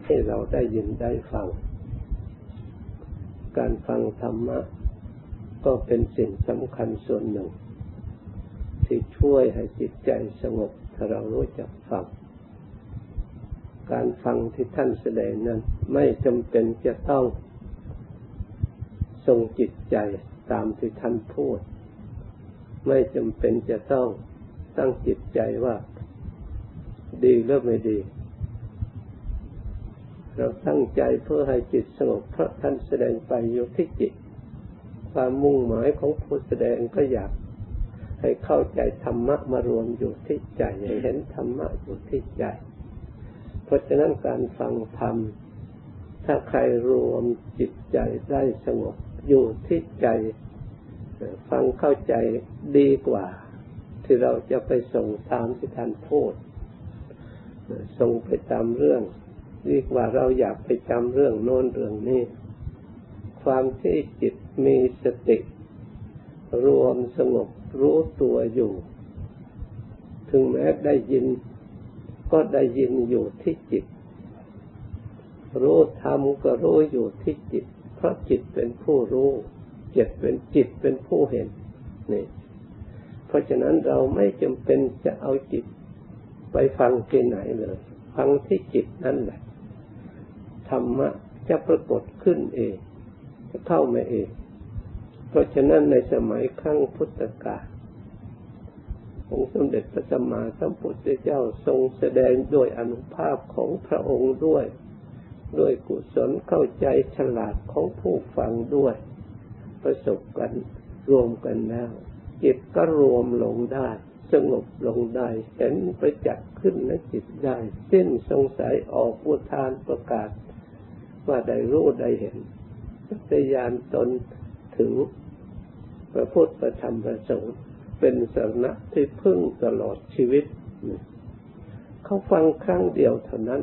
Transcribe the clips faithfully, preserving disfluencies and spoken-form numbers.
ให้เราได้ยินได้ฟังการฟังธรรมะก็เป็นสิ่งสำคัญส่วนหนึ่งที่ช่วยให้จิตใจสงบถ้าเรารู้จักฟังการฟังที่ท่านแสดงนั้นไม่จำเป็นจะต้องทรงจิตใจตามที่ท่านพูดไม่จำเป็นจะต้องตั้งจิตใจว่าดีหรือไม่ดีเราตั้งใจเพื่อให้จิตสงบเพราะท่านแสดงไปอยู่ที่จิตความมุ่งหมายของผู้แสดงก็อยากให้เข้าใจธรรมะมารวมอยู่ที่ใจให้เห็นธรรมะอยู่ที่ใจเพราะฉะนั้นการฟังธรรมถ้าใครรวมจิตใจได้สงบอยู่ที่ใจฟังเข้าใจดีกว่าที่เราจะไปส่งตามที่ท่านพูดส่งไปตามเรื่องดีกว่าเราอยากไปจำเรื่องโน้นเรื่องนี้ความที่จิตมีสติรวมสงบรู้ตัวอยู่ถึงแม้ได้ยินก็ได้ยินอยู่ที่จิตรู้ธรรมก็รู้อยู่ที่จิตเพราะจิตเป็นผู้รู้จิตเป็นจิตเป็นผู้เห็นนี่เพราะฉะนั้นเราไม่จำเป็นจะเอาจิตไปฟังที่ไหนเลยฟังที่จิตนั่นแหละธรรมะจะปรากฏขึ้นเองจะเข้ามาเองเพราะฉะนั้นในสมัยครั้งพุทธกาลองค์สมเด็จพระสัมมาสัมพุทธเจ้าทรงแสดงโดยอานุภาพของพระองค์ด้วยด้วยกุศลเข้าใจฉลาดของผู้ฟังด้วยประสบกันรวมกันแล้วจิตก็รวมลงได้สงบลงได้เห็นประจักษ์ขึ้นในจิตได้สิ้นสงสัยออกอุทานประกาศว่าได้รู้ได้เห็นสัจญาณตนถึงพระพุทธพระธรรมพระสงฆ์เป็นสรณะที่พึ่งตลอดชีวิตเขาฟังครั้งเดียวเท่านั้น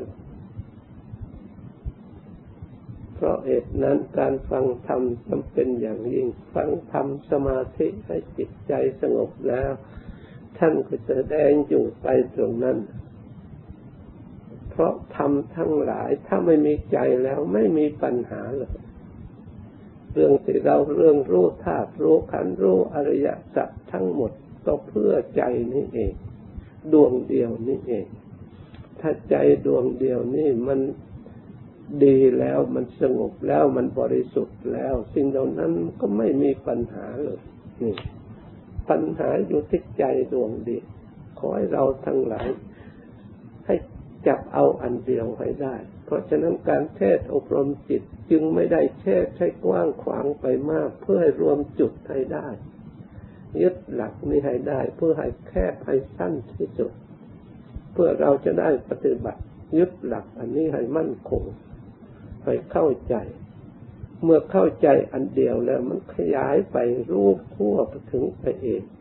เพราะเหตุนั้นการฟังธรรมจำเป็นอย่างยิ่งฟังธรรมสมาธิให้จิตใจสงบแล้วท่านก็แสดงอยู่ไปตรงนั้นเพราะธรรมทั้งหลายถ้าไม่มีใจแล้วไม่มีปัญหาเลยเรื่องที่เราเรื่องรู้ธาตุรู้ขันธ์รู้อริยสัจทั้งหมดก็เพื่อใจนี่เองดวงเดียวนี่เองถ้าใจดวงเดียวนี่มันดีแล้วมันสงบแล้วมันบริสุทธิ์แล้วสิ่งเหล่านั้นก็ไม่มีปัญหาเลยนี่ปัญหาอยู่ที่ใจดวงเดียวขอให้เราทั้งหลายให้จับเอาอันเดียวให้ได้เพราะฉะนั้นการเทศอบรมจิตจึงไม่ได้เทศให้กว้างขวางไปมากเพื่อให้รวมจุดให้ได้ยึดหลักนี้ให้ได้เพื่อให้แคบให้สั้นที่สุดเพื่อเราจะได้ปฏิบัติยึดหลักอันนี้ให้มั่นคงให้เข้าใจเมื่อเข้าใจอันเดียวแล้วมันขยายไปรูปทั่วไปถึงไปเอง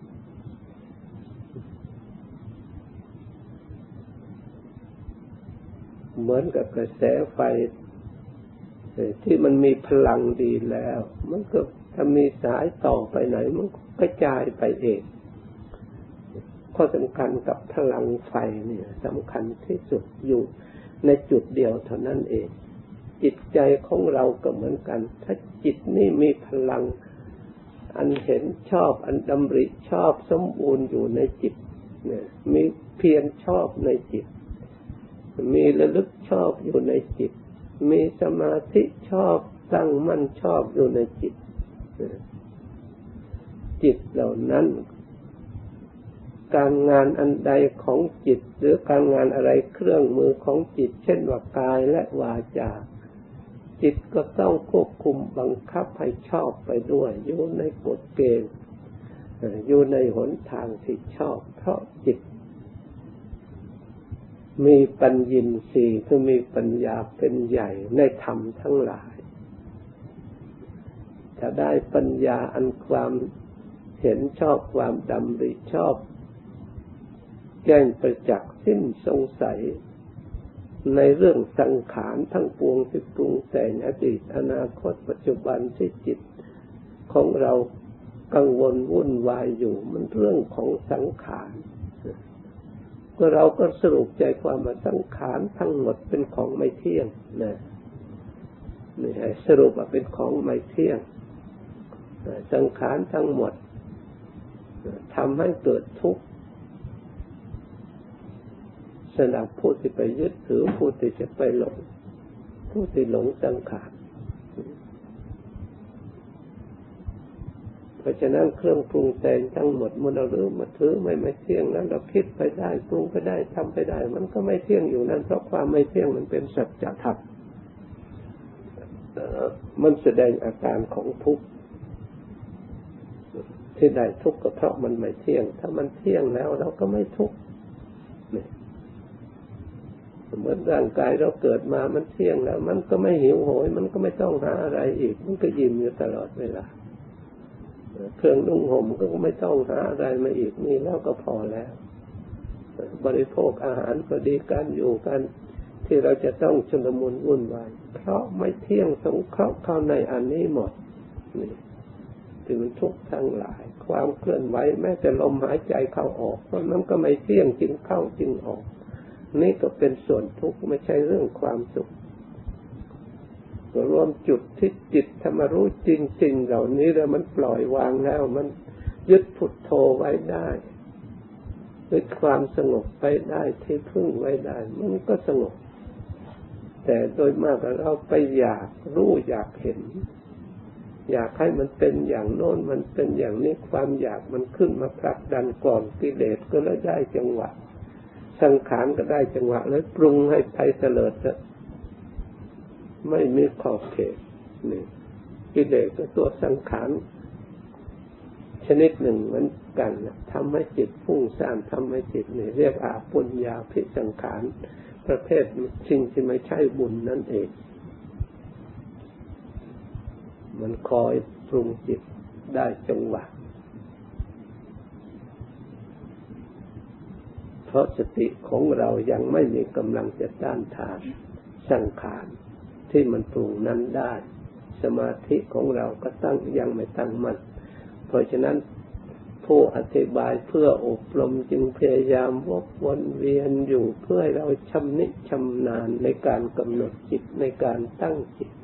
เหมือนกับกระแสไฟที่มันมีพลังดีแล้วมันก็ถ้ามีสายต่อไปไหนมันก็กระจายไปเองข้อสำคัญกับพลังไฟเนี่ยสำคัญที่สุดอยู่ในจุดเดียวเท่านั้นเองจิตใจของเราก็เหมือนกันถ้าจิตนี่มีพลังอันเห็นชอบอันดำริชอบสมบูรณ์อยู่ในจิตเนี่ยมีเพียรชอบในจิตมีระลึกชอบอยู่ในจิตมีสมาธิชอบตั้งมั่นชอบอยู่ในจิตจิตเหล่านั้นการงานอันใดของจิตหรือการงานอะไรเครื่องมือของจิตเช่นว่ากายและวาจาจิตก็ต้องควบคุมบังคับให้ชอบไปด้วยอยู่ในกฎเกณฑ์อยู่ในหนทางที่ชอบเพราะจิตมีปัญญีสี่คือมีปัญญาเป็นใหญ่ในธรรมทั้งหลายถ้าได้ปัญญาอันความเห็นชอบความดำริชอบแจ้งประจักษ์สิ้นสงสัยในเรื่องสังขารทั้งปวงที่ปรุงแต่งอดีตอนาคตปัจจุบันที่จิตของเรากังวลวุ่นวายอยู่มันเรื่องของสังขารก็เราก็สรุปใจความว่าสังขารทั้งหมดเป็นของไม่เที่ยงนะนี่ให้สรุปว่าเป็นของไม่เที่ยงสังขารทั้งหมดทำให้เกิดทุกข์สำหรับผู้ที่ไปยึดถือผู้ที่จะไปหลงผู้ที่หลงสังขารเพราะฉะนั้นเครื่องปรุงแต่งทั้งหมดมันเราลืมมาถือไม่ไม่เที่ยงนั้นเราคิดไปได้ปรุงไปได้ทำไปได้มันก็ไม่เที่ยงอยู่นั่นเพราะความไม่เที่ยงมันเป็นสัจธรรมมันแสดงอาการของทุกข์ที่ได้ทุกข์ก็เพราะมันไม่เที่ยงถ้ามันเที่ยงแล้วเราก็ไม่ทุกข์นี่เหมือนร่างกายเราเกิดมามันเที่ยงแล้วมันก็ไม่หิวโหยมันก็ไม่ต้องหาอะไรอีกมันก็อิ่มอยู่ตลอดเวลาเครื่องนุ่งห่มก็ไม่ต้องหาอะไรมาอีกนี่แล้วก็พอแล้วบริโภคอาหารก็ดีการอยู่กันที่เราจะต้องชุลมุนวุ่นวายเพราะไม่เที่ยงสงเคราะห์เข้าในอันนี้หมดนี่ที่มันทุกข์ทั้งหลายความเคลื่อนไหวแม้แต่ลมหายใจเข้าออกมันก็ไม่เที่ยงจึงเข้าจึงออกนี่ก็เป็นส่วนทุกข์ไม่ใช่เรื่องความสุขรวมจุดที่จิตธรรมรู้จริงๆเหล่านี้แล้วมันปล่อยวางแล้วมันยึดพุทโธไว้ได้ยึดความสงบไปได้ที่พึ่งไว้ได้มันก็สงบแต่โดยมากเราไปอยากรู้อยากเห็นอยากให้มันเป็นอย่างโน้นมันเป็นอย่างนี้ความอยากมันขึ้นมาผลักดันก่อนกิเลสก็เลยได้จังหวะสังขารก็ได้จังหวะแล้วปรุงให้ไปเสลิดไม่มีขอบเขตนี่กิเลสก็ตัวสังขารชนิดหนึ่งเหมือนกันทำให้จิตฟุ้งซ่านทำให้จิตนี่เรียกอาปุญญาภิสังขารประเภทสิ่งที่ไม่ใช่บุญนั่นเองมันคอยปรุงจิตได้จังหวะเพราะสติของเรายังไม่มีกำลังจะต้านทานสังขารที่มันปรุงนั้นได้สมาธิของเราก็ตั้งยังไม่ตั้งมั่นเพราะฉะนั้นผู้อธิบายเพื่ออบรมจึงพยายามวกวนเวียนอยู่เพื่อให้เราชำนิชำนาญในการกำหนดจิตในการตั้งจิต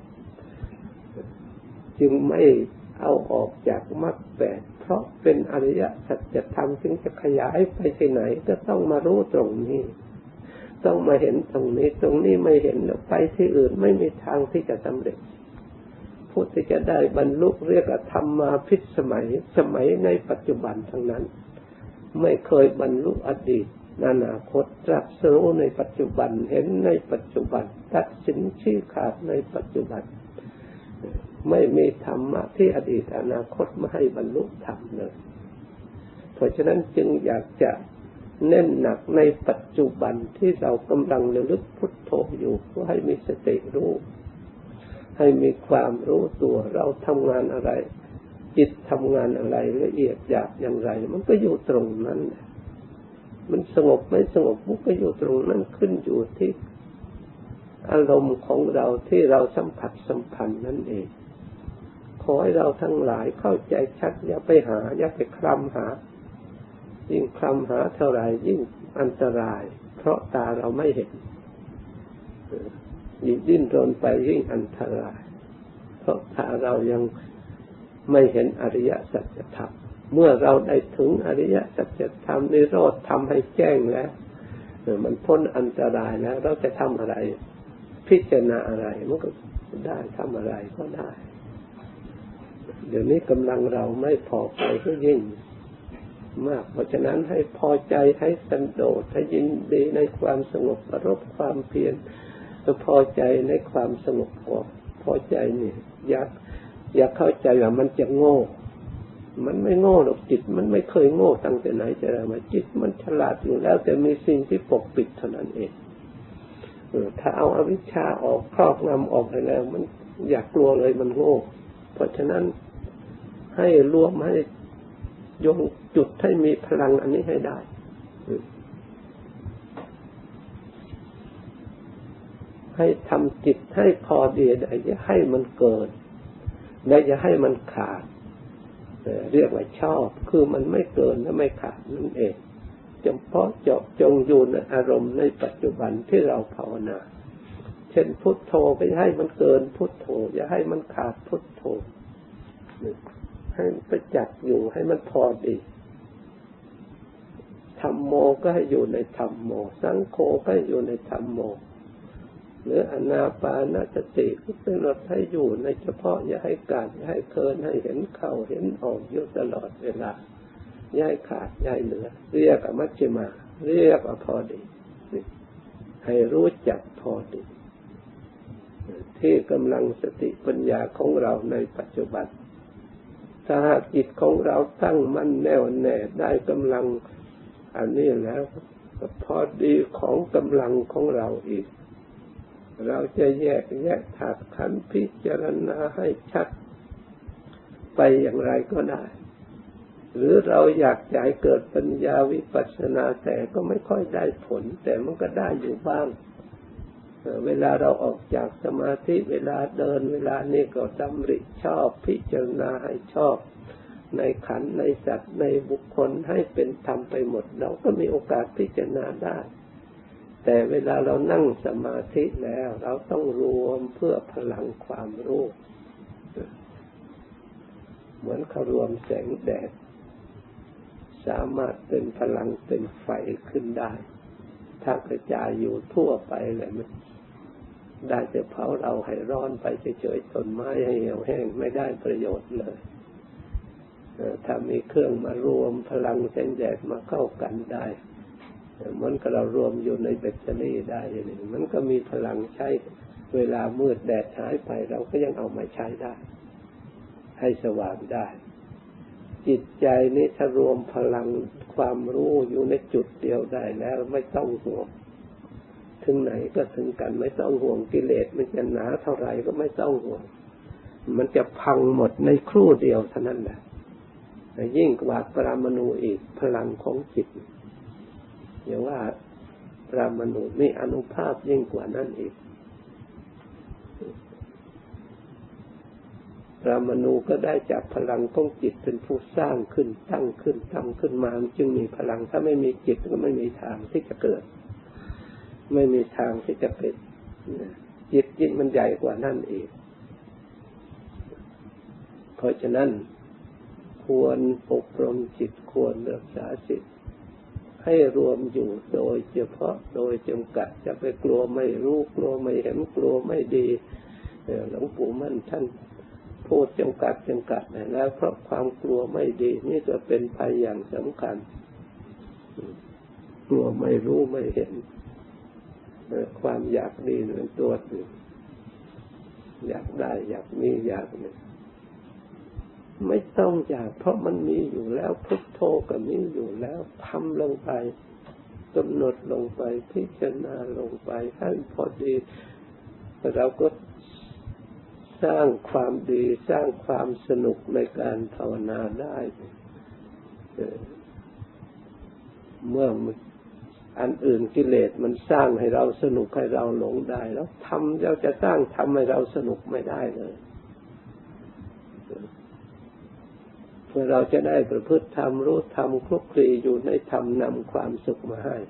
จึงไม่เอาออกจากมรรคแปดเพราะเป็นอริยสัจธรรมจึงจะขยายไปที่ไหนก็ต้องมารู้ตรงนี้ต้องมาเห็นตรงนี้ตรงนี้ไม่เห็นแล้วไปที่อื่นไม่มีทางที่จะสำเร็จผู้ที่จะได้บรรลุเรียกว่าธรรมาภิสมัยสมัยในปัจจุบันทั้งนั้นไม่เคยบรรลุอดีตอนาคตตรัสรู้ในปัจจุบันเห็นในปัจจุบันตัดสินชี้ขาดในปัจจุบันไม่มีธรรมะที่อดีตอนาคตไม่ให้บรรลุธรรมเลยเพราะฉะนั้นจึงอยากจะเน้นหนักในปัจจุบันที่เรากำลังระลึกพุทโธอยู่เพื่อให้มีสติรู้ให้มีความรู้ตัวเราทำงานอะไรจิตทำงานอะไรละเอียดหยาบอย่างไรมันก็อยู่ตรงนั้นมันสงบไม่สงบมันก็อยู่ตรงนั้นขึ้นอยู่ที่อารมณ์ของเราที่เราสัมผัสสัมพันธ์นั่นเองขอให้เราทั้งหลายเข้าใจชัดอย่าไปหาอย่าไปคลำหายิ่งคลำหาเท่าไรยิ่งอันตรายเพราะตาเราไม่เห็นยิ่งดิ้นรนไปยิ่งอันตรายเพราะถ้าเรายังไม่เห็นอริยสัจธรรมเมื่อเราได้ถึงอริยสัจธรรมนิโรธทำให้แจ้งแล้วมันพ้นอันตรายแล้วเราจะทำอะไรพิจารณาอะไรมันก็ได้ทำอะไรก็ได้เดี๋ยวนี้กำลังเราไม่พอใจก็ยิ่งมากเพราะฉะนั้นให้พอใจให้สันโดษให้ยินดีในความสงบประรบความเพียรพอใจในความสงบก่อนพอใจนี่อยากอยากเข้าใจว่ามันจะโง่มันไม่โง่หรอกจิตมันไม่เคยโง่ตั้งแต่ไหนแต่ไรมาจิตมันฉลาดอยู่แล้วแต่มีสิ่งที่ปกปิดเท่านั้นเองถ้าเอาอวิชชาออกครอบงำออกไปแล้วมันอยากกลัวเลยมันโง่เพราะฉะนั้นให้รวมให้ยงจุดให้มีพลังอันนี้ให้ได้ให้ทำจิตให้พอดีอย่าให้มันเกินและอย่าให้มันขาดเรียกว่าชอบคือมันไม่เกินและไม่ขาดนั่นเองจำเพาะเจาะจงอยู่ในอารมณ์ในปัจจุบันที่เราภาวนาเช่นพุทโธก็อย่าให้มันเกินพุทโธอย่าให้มันขาดพุทโธให้ไปจัดอยู่ให้มันพอดีธัมโมก็ให้อยู่ในธัมโมสังโฆก็ให้อยู่ในธัมโมหรืออนาปานสติก็เป็นรถให้อยู่ในเฉพาะอย่าให้ขาดอย่าให้เกินให้เห็นเข้าเห็นออกอยู่ตลอดเวลาอย่าให้ขาดอย่าให้เหลือเรียกว่ามัชฌิมาเรียกว่าพอดีให้รู้จักพอดีที่กำลังสติปัญญาของเราในปัจจุบันถ้าหากจิตของเราตั้งมั่นแน่วแน่ได้กำลังอันนี้แล้วพอดีของกำลังของเราอีกเราจะแยกแยกธาตุขันธ์พิจารณาให้ชัดไปอย่างไรก็ได้หรือเราอยากจะให้เกิดปัญญาวิปัสสนาแต่ก็ไม่ค่อยได้ผลแต่มันก็ได้อยู่บ้างเวลาเราออกจากสมาธิเวลาเดินเวลานี้ก็ดำริชอบพิจารณาให้ชอบในขันธ์ในสัตว์ในบุคคลให้เป็นธรรมไปหมดเราก็มีโอกาสพิจารณาได้แต่เวลาเรานั่งสมาธิแล้วเราต้องรวมเพื่อพลังความรู้เหมือนเขารวมแสงแดดสามารถเป็นพลังเป็นไฟขึ้นได้ถ้ากระจายอยู่ทั่วไปเลยมันได้แต่เผาเราให้ร้อนไปเฉยๆต้นไม้ให้เหี่ยวแห้งไม่ได้ประโยชน์เลยถ้ามีเครื่องมารวมพลังแสงแดดมาเข้ากันได้มันก็เรารวมอยู่ในแบตเตอรี่ได้นี่มันก็มีพลังใช้เวลามืดแดดหายไปเราก็ยังเอามาใช้ได้ให้สว่างได้จิตใจนี้ถ้ารวมพลังความรู้อยู่ในจุดเดียวได้แล้วไม่ต้องห่วงถึงไหนก็ถึงกันไม่ต้องห่วงกิเลสมันจะหนาเท่าไหร่ก็ไม่ต้องห่วงมันจะพังหมดในครู่เดียวเท่านั้นแหละยิ่งกว่าปรมาณูอีกพลังของจิตอย่างว่าปรมาณูมีอานุภาพยิ่งกว่านั้นอีกปรมาณูก็ได้จากพลังของจิตเป็นผู้สร้างขึ้นตั้งขึ้นทำขึ้นมาจึงมีพลังถ้าไม่มีจิตก็ไม่มีทางที่จะเกิดไม่มีทางที่จะเป็นจิตยิ่งมันใหญ่กว่านั้นอีกเพราะฉะนั้นควรอบรมจิตควรรักษาจิตให้รวมอยู่โดยเฉพาะโดยจำกัดจะไปกลัวไม่รู้กลัวไม่เห็นกลัวไม่ดีหลวงปู่มั่นท่านพูดจำกัดจำกัดแล้วเพราะความกลัวไม่ดีนี่จะเป็นภัยอย่างสำคัญกลัวไม่รู้ไม่เห็นความอยากดีเป็นตัวหนึ่งอยากได้อยากมีอยากหนึ่งไม่ต้องอยากเพราะมันมีอยู่แล้วพุทโธก็มีอยู่แล้วทำลงไปกำหนดลงไปพิจารณาลงไปให้พอดีเราก็สร้างความดีสร้างความสนุกในการภาวนาได้เมื่ออันอื่นกิเลสมันสร้างให้เราสนุกให้เราหลงได้แล้วทำเราจะสร้างทำให้เราสนุกไม่ได้เลยเพื่อเราจะได้ประพฤติธรรมรู้ธรรมคลุกคลีอยู่ในธรรมนำความสุขมาให้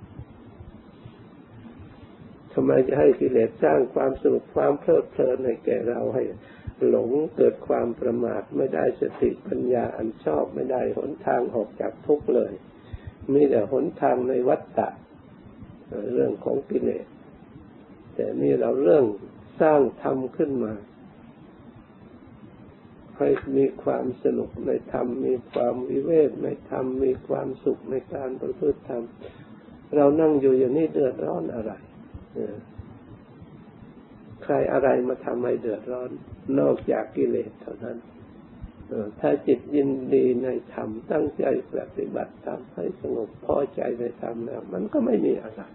ทำไมจะให้กิเลสสร้างความสนุกความเพลิดเพลินให้แก่เราให้หลงเกิดความประมาทไม่ได้สติปัญญาอันชอบไม่ได้หนทางออกจากทุกข์เลยมีแต่หนทางในวัฏฏะเรื่องของกิเลสแต่นี่เราเรื่องสร้างธรรมขึ้นมาให้มีความสนุกในธรรมมีความวิเวกในธรรมมีความสุขในการประพฤติธรรมเรานั่งอยู่อย่างนี้เดือดร้อนอะไรใครอะไรมาทำให้เดือดร้อนนอกจากกิเลสเท่านั้นถ้าจิตยินดีในธรรมตั้งใจปฏิบัติธรรมให้สงบพอใจในธรรมแล้วมันก็ไม่มีอะไร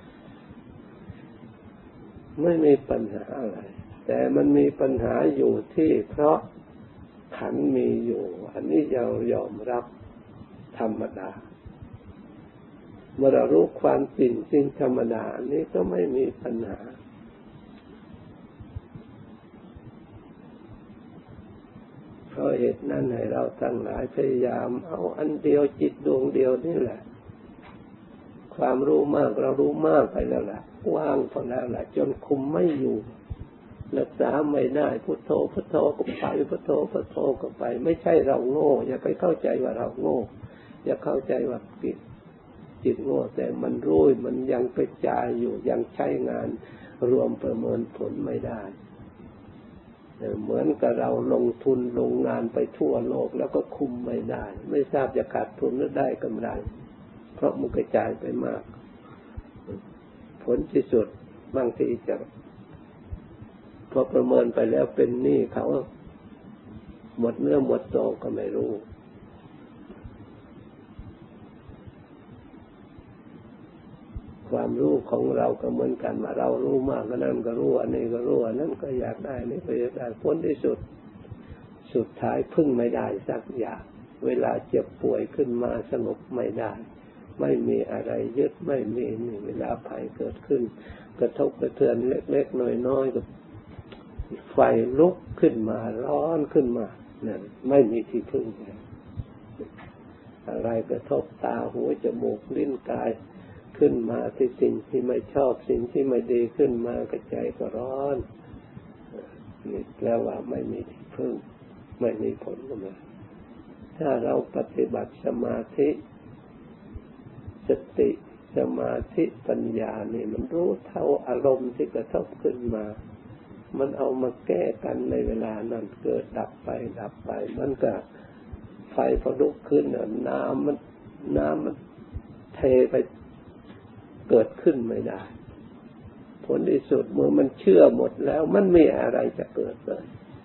ไม่มีปัญหาอะไรแต่มันมีปัญหาอยู่ที่เพราะขันธ์มีอยู่อันนี้เรายอมรับธรรมดาเมื่อเรารู้ความจริงสิ่งธรรมดาอันนี้ก็ไม่มีปัญหาเพราะเหตุนั้นให้เราทั้งหลายพยายามเอาอันเดียวจิตดวงเดียวนี่แหละความรู้มากเรารู้มากไปแล้วล่ะว่างพอแล้วล่ะจนคุมไม่อยู่รักษาไม่ได้พุทโธพุทโธก็ไปพุทโธพุทโธก็ไปไม่ใช่เราโง่อย่าไปเข้าใจว่าเราโง่อย่าเข้าใจว่าจิตจิตโง่แต่มันรู้มันยังกระจายอยู่ยังใช้งานรวมประเมินผลไม่ได้เหมือนกับเราลงทุนลงงานไปทั่วโลกแล้วก็คุมไม่ได้ไม่ทราบจะขาดทุนหรือได้กำไรเพราะมันกระจายไปมากผลที่สุดบางทีจะพอประเมินไปแล้วเป็นหนี้เขาหมดเนื้อหมดตัวก็ไม่รู้ความรู้ของเราก็เหมือนกันว่าเรารู้มากก็นั่นก็รู้อันนี้ก็รู้อันนั้นก็อยากได้นี่ก็อยากได้ผลที่สุดสุดท้ายพึ่งไม่ได้สักอย่างเวลาเจ็บป่วยขึ้นมาสงบไม่ได้ไม่มีอะไรยึดไม่มีนี่เวลาภัยเกิดขึ้นกระทบกระเทือนเล็กๆน้อยๆก็ไฟลุกขึ้นมาร้อนขึ้นมานั่นไม่มีที่พึ่งอะไรกระทบตาหูจมูกลิ้นกายขึ้นมาที่สิ่งที่ไม่ชอบสิ่งที่ไม่ดีขึ้นมากระใจก็ร้อนนี่แปลว่าไม่มีที่พึ่งไม่มีผลมาถ้าเราปฏิบัติสมาธิสติสมาธิปัญญานี่มันรู้เท่าอารมณ์ที่กระทบขึ้นมามันเอามาแก้กันในเวลานั้นเกิดดับไปดับไปมันก็ไฟพอลุกขึ้นน้ำมันน้ำมันเทไปเกิดขึ้นไม่ได้ผลที่สุดเมื่อมันเชื่อหมดแล้วมันไม่อะไรจะเกิดเลย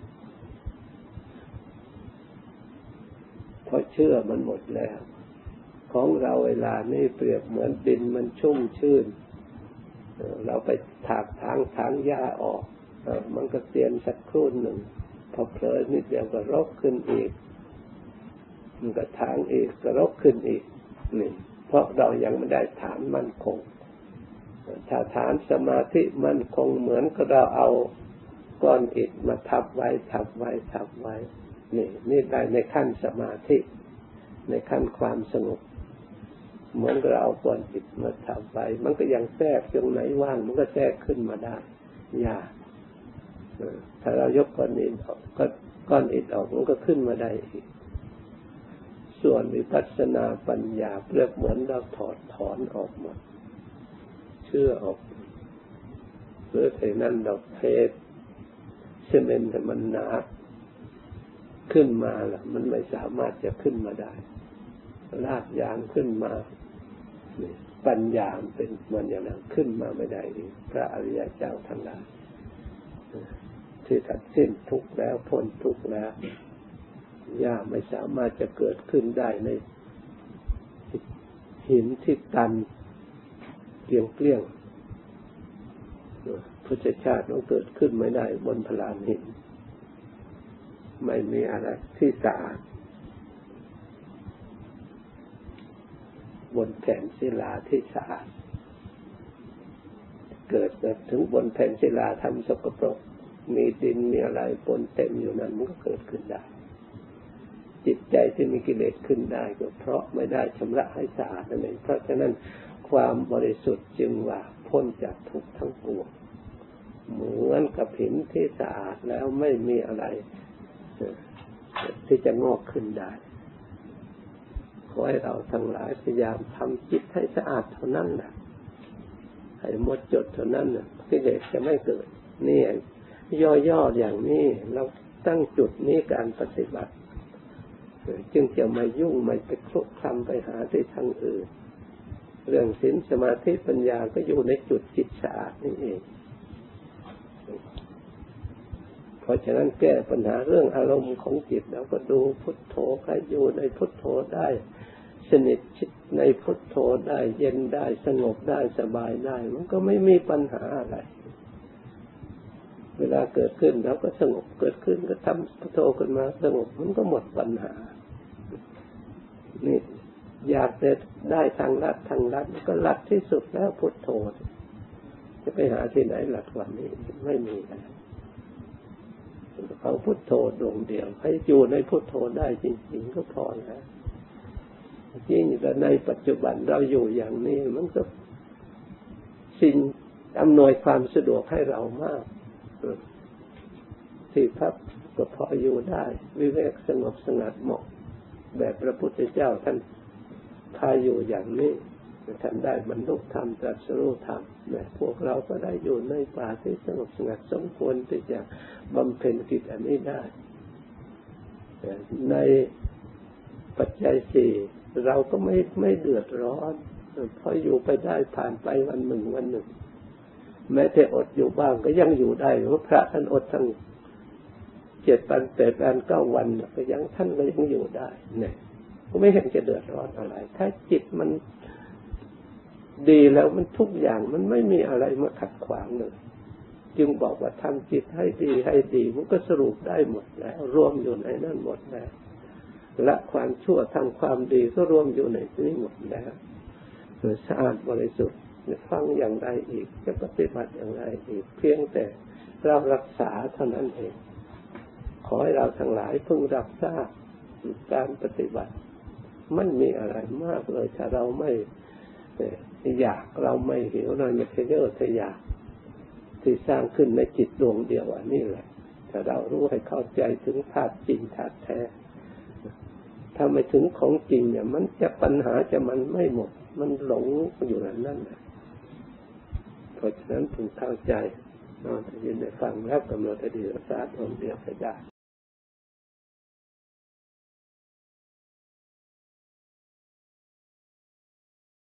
เพราะเชื่อมันหมดแล้วของเราเวลานี่เปรียบเหมือนดินมันชุ่มชื้นเราไปถากถางถางหญ้าออกมันก็เตียนสักครู่หนึ่งพอเผลอนิดเดียวก็รกขึ้นอีกมันก็ถางอีกก็รกขึ้นอีกนี่เพราะเรายังไม่ได้ฐานมั่นคงถ้าฐานสมาธิมั่นคงเหมือนกับเราเอาก้อนอิฐมาทับไว้ทับไว้ทับไว้นี่นี่ได้ในขั้นสมาธิในขั้นความสงบเหมือนกับเราเอาก้อนอิฐมาทับไว้มันก็ยังแทรกตรงไหนว่างมันก็แทรกขึ้นมาได้ยากถ้าเรายกก้อนอิฐออกก็ก้อนอิฐออกมันก็ขึ้นมาได้อีกส่วนวิปัสสนาปัญญาเปรียบเหมือนเราถอดถอนออกหมดเชื่อออกเพื่อให้นั่นเราเทซีเมนต์ให้มันหนาขึ้นมาล่ะมันไม่สามารถจะขึ้นมาได้ลากยางขึ้นมาปัญญาเป็นมันอย่างนั้นขึ้นมาไม่ได้พระอริยเจ้าทั้งหลายที่ตัดสิ้นทุกข์แล้วพ้นทุกข์แล้วย่าไม่สามารถจะเกิดขึ้นได้ในหินที่ตันเกลี้ยงเกลี้ยงพุทธชาติต้องเกิดขึ้นไม่ได้บนพลานหินไม่มีอะไรที่สะอาดบนแผ่นศิลาที่สะอาดเกิดถึงบนแผ่นศิลาทำสกปรกมีดินมีอะไรปนเต็มอยู่นั้นมันก็เกิดขึ้นได้จิตใจที่มีกิเลสขึ้นได้ก็เพราะไม่ได้ชำระให้สะอาดนั่นเองเพราะฉะนั้นความบริสุทธิ์จึงว่าพ้นจากทุกข์ทั้งปวงเหมือนกับหินที่สะอาดแล้วไม่มีอะไรที่จะงอกขึ้นได้ขอให้เราทั้งหลายพยายามทำจิตให้สะอาดเท่านั้นแหละให้หมดจดเท่านั้นน่ะกิเลสจะไม่เกิดนี่ย่อๆอย่างนี้เราตั้งจุดนี้การปฏิบัติจึงจะไม่ยุ่งไม่ไปคลุกคลีไปหาที่ทางอื่นเรื่องศีลสมาธิปัญญาก็อยู่ในจุดจิตสะอาดนี่เองเพราะฉะนั้นแก้ปัญหาเรื่องอารมณ์ของจิตเราก็ดูพุทโธใครอยู่ในพุทโธได้สนิทชิดในพุทโธได้เย็นได้สงบได้สบายได้มันก็ไม่มีปัญหาอะไรเวลาเกิดขึ้นเราก็สงบเกิดขึ้นก็ทำพุทโธขึ้นมาสงบมันก็หมดปัญหานี่อยากจะได้ทางลัดทางลัดก็ลัดที่สุดแล้วพุทโธจะไปหาที่ไหนลัดกว่านี้ไม่มีแล้วเอาพุทโธดวงเดียวให้อยู่ในพุทโธได้จริงๆก็พอแล้วยิ่งแต่ในปัจจุบันเราอยู่อย่างนี้มันก็สิ่งอำนวยความสะดวกให้เรามากที่พักก็พออยู่ได้วิเวกสงบสงัดเหมาะแบบพระพุทธเจ้าท่านพาอยู่อย่างนี้ท่านได้บรรลุธรรมตรัสรู้ธรรมเนี่ยพวกเราก็ได้อยู่ในป่าที่สงบสงัดสมควรที่จะบำเพ็ญกิจอันนี้ได้ในปัจจัยสี่เราก็ไม่ไม่เดือดร้อนเพราะอยู่ไปได้ผ่านไปวันหนึ่งวันหนึ่งแม้แต่อดอยู่บ้างก็ยังอยู่ได้เพราะพระท่านอดทั้งเจ็ดวันแปดวันเก้าวันก็ยังท่านก็ยังอยู่ได้เนี่ยก็ไม่เห็นจะเดือดร้อนอะไรถ้าจิตมันดีแล้วมันทุกอย่างมันไม่มีอะไรมาขัดขวางเลยจึงบอกว่าทำจิตให้ดีให้ดีมันก็สรุปได้หมดแล้วรวมอยู่ในนั้นหมดแล้วละความชั่วทำความดีก็รวมอยู่ในนี้หมดแล้วสะอาดบริสุทธิ์ฟังอย่างไรอีกจะปฏิบัติอย่างไรอีกเพียงแต่เรารักษาเท่านั้นเองขอให้เราทั้งหลายพึงรับทราบการปฏิบัติมันมีอะไรมากเลยถ้าเราไม่อยากเราไม่หิวเราไม่ทะเยอทะยานที่สร้างขึ้นในจิตดวงเดียวอันนี้แหละถ้าเรารู้ให้เข้าใจถึงธาตุจริงธาตุแท้ถ้าไม่ถึงของจริงเนี่ยมันจะปัญหาจะมันไม่หมดมันหลงอยู่นั่นนั่นแหละเพราะฉะนั้นพึงเข้าใจนอนยินได้ฟังแล้วกำหนดอดีตศาสตร์องค์เดียวไปได้